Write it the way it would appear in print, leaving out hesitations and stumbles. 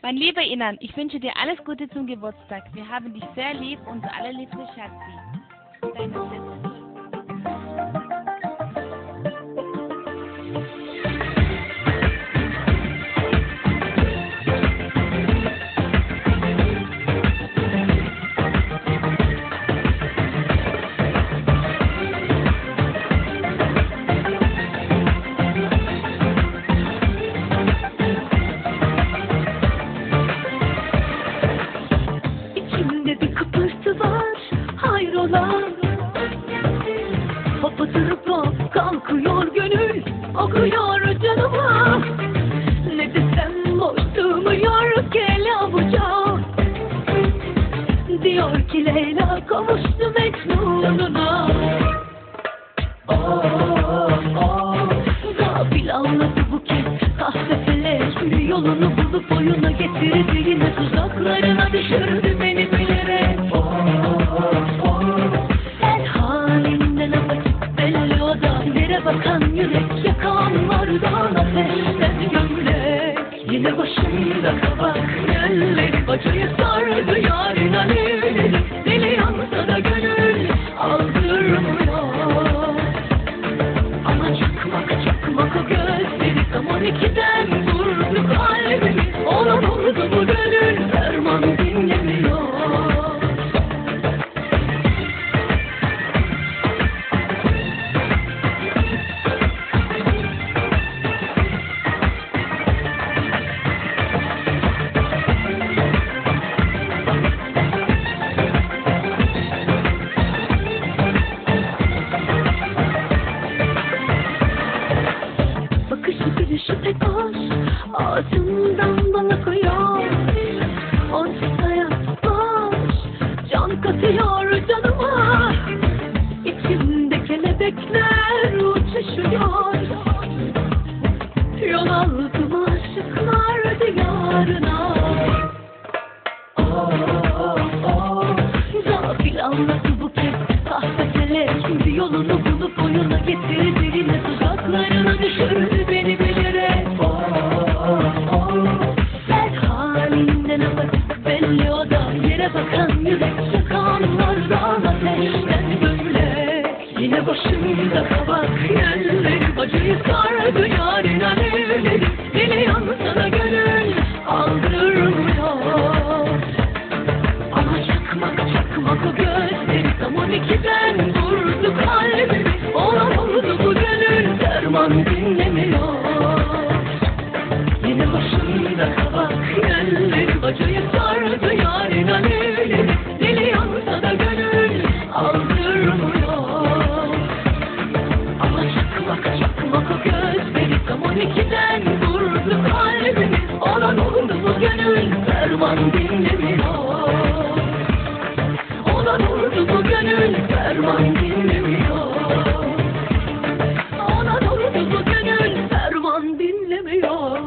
Mein lieber Inan, ich wünsche dir alles Gute zum Geburtstag. Wir haben dich sehr lieb, unser allerliebste Schatzi. Deine Sis. İçimde bir kıpırtı var, hayrola. Hopatırıp hop kalkıyor gönül, okuyor canıma. Ne desem boş sığmıyor, gel avuca. Diyor ki Leyla kavuştu Mecnun'una. Gafil anladı bu kez kahve felek, yolunu bulup oyuna getirdi, yine tuzaklarına düşürdü beni bilerek. Her halinden apaçık belli o da, yere bakan yürek, yakan var dağına ateşten gömlek. Yine başında kabak elleri, bacayı sardı yarın alevleri. Deli yansa da gönül aldırmıyor. Ama çakmak o gözleri, tam 12'den vurdu kalbimi. Ona vurdu bu gönül, derman dinlemiyor. Bakışı gülüşü pek hoş, ağzından bana koyuyor. Onsuz hayat boş, can katıyor canıma. İçimde kelebekler uçuşuyor. Yol aldım aşıklar diyarına. Gafil anladı bu kez kahve felek, şimdi yolunu bulup oyuna getirdi, yine tuzaklarına düşürdü beni bilerek. Her halinden apaçık belli o da, yere bakan yürek, yakan var dağın ateşten gömlek. Yine başımda kabak yerleri, bacayı sardı yarın alevleri. Deli yansa da gönül aldırmıyor. Ama çakmak o gözleri, tam 12'den vurdu kalbimi. Ona vurdu bu gönül, derman dinlemiyor. Yine başında kabak yerleri, bacayı sardı yarın alevleri. Deli yansa da gönül aldırmıyor. Ama çakmak o gözleri, tam 12'den vurdu kalbimi. Ona vurdu bu gönül, derman dinlemiyor. Ona vurdu bu gönül, derman dinlemiyor. Ona vurdu bu gönül, derman dinlemiyor.